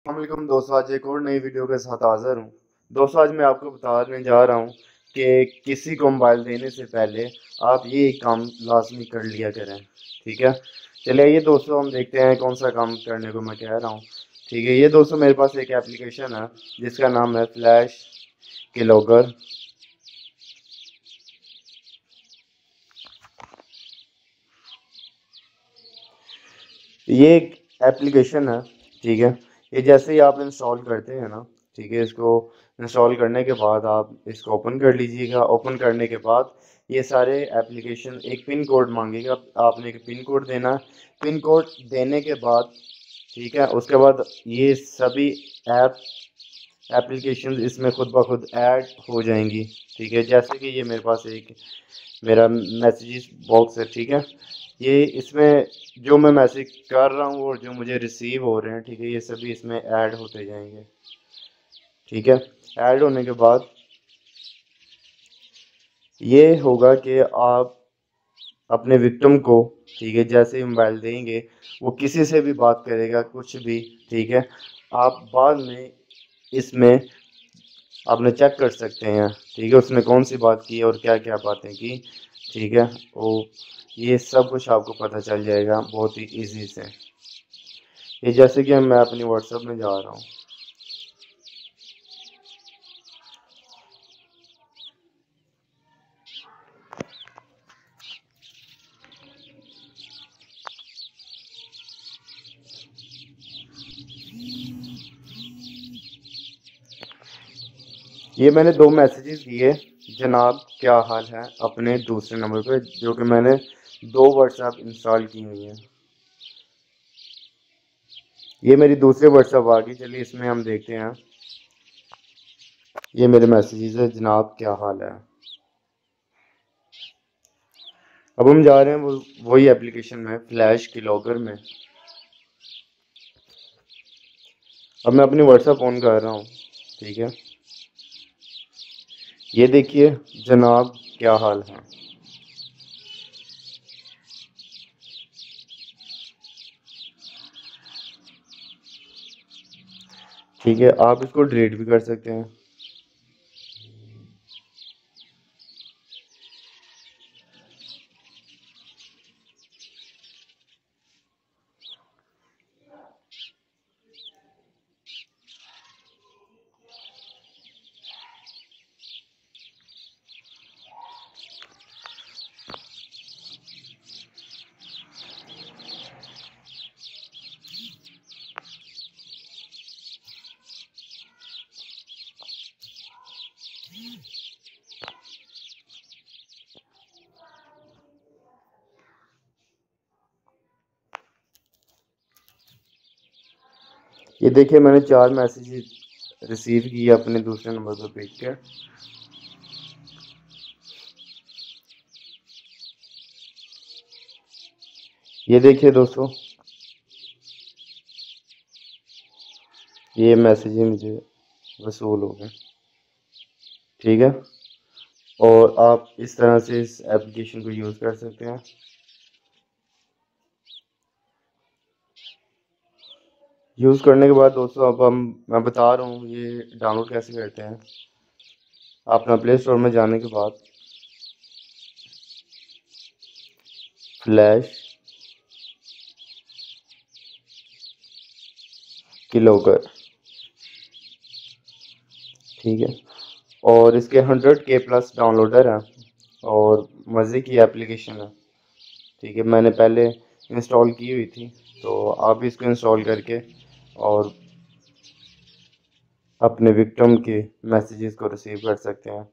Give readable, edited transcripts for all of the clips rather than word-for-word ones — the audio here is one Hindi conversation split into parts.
अस्सलामुअलैकुम दोस्तों, आज एक और नई वीडियो के साथ हाज़िर हूँ। दोस्तों, आज मैं आपको बताने जा रहा हूँ कि किसी को मोबाइल देने से पहले आप ये एक काम लाजमी कर लिया करें। ठीक है, चलिए ये दोस्तों हम देखते हैं कौन सा काम करने को मैं कह रहा हूँ। ठीक है, ये दोस्तों मेरे पास एक एप्लीकेशन है जिसका नाम है फ्लैश कीलॉगर। ये एक एप्लीकेशन है। ठीक है, ये जैसे ही आप इंस्टॉल करते हैं ना, ठीक है, इसको इंस्टॉल करने के बाद आप इसको ओपन कर लीजिएगा। ओपन करने के बाद ये सारे एप्लीकेशन एक पिन कोड मांगेगा, आपने एक पिन कोड देना है। पिन कोड देने के बाद ठीक है, उसके बाद ये सभी ऐप एप्लीकेशन इसमें खुद ब खुद ऐड हो जाएंगी। ठीक है, जैसे कि ये मेरे पास एक मेरा मैसेजेस बॉक्स है। ठीक है, ये इसमें जो मैं मैसेज कर रहा हूँ और जो मुझे रिसीव हो रहे हैं, ठीक है, ये सभी इसमें ऐड होते जाएंगे। ठीक है, ऐड होने के बाद ये होगा कि आप अपने विक्टिम को, ठीक है, जैसे ही मोबाइल देंगे वो किसी से भी बात करेगा कुछ भी। ठीक है, आप बाद में इसमें अपने चेक कर सकते हैं। ठीक है, उसने कौन सी बात की और क्या क्या बातें की। ठीक है, वो ये सब कुछ आपको पता चल जाएगा बहुत ही इजी से। ये जैसे कि मैं अपनी व्हाट्सएप में जा रहा हूँ। ये मैंने दो मैसेजेस दिए, जनाब क्या हाल है, अपने दूसरे नंबर पे, जो कि मैंने दो व्हाट्सएप इंस्टॉल की हुई हैं। ये मेरी दूसरी व्हाट्सएप आ गई। चलिए इसमें हम देखते हैं। ये मेरे मैसेजेस है, जनाब क्या हाल है। अब हम जा रहे हैं वही एप्लीकेशन में, फ्लैश कीलॉगर में। अब मैं अपनी व्हाट्सएप ऑन कर रहा हूँ। ठीक है, ये देखिए, जनाब क्या हाल है। ठीक है, आप इसको डिलीट भी कर सकते हैं। ये देखिए, मैंने 4 मैसेज रिसीव किए अपने दूसरे नंबर पर भेज के। ये देखिए दोस्तों, ये मैसेज मुझे वसूल हो गए। ठीक है, और आप इस तरह से इस एप्लीकेशन को यूज़ कर सकते हैं। यूज़ करने के बाद दोस्तों, अब मैं बता रहा हूँ ये डाउनलोड कैसे करते हैं। आप अपना प्ले स्टोर में जाने के बाद फ्लैश कीलॉगर, ठीक है, और इसके 100K प्लस डाउनलोडर हैं और मज़े की एप्लीकेशन है। ठीक है, मैंने पहले इंस्टॉल की हुई थी, तो आप इसको इंस्टॉल करके और अपने विक्टिम के मैसेजेस को रिसीव कर सकते हैं।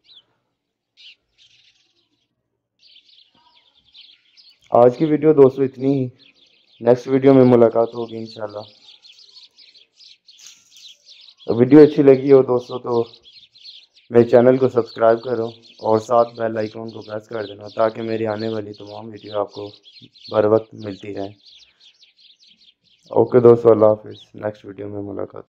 आज की वीडियो दोस्तों इतनी ही। नेक्स्ट वीडियो में मुलाकात होगी इंशाल्लाह। तो वीडियो अच्छी लगी हो दोस्तों तो मेरे चैनल को सब्सक्राइब करो और साथ बेल आइकॉन को प्रेस कर देना, ताकि मेरी आने वाली तमाम वीडियो आपको बर वक्त मिलती रहे। ओके दोस्तों, अल्लाह हाफिज़। नेक्स्ट वीडियो में मुलाकात।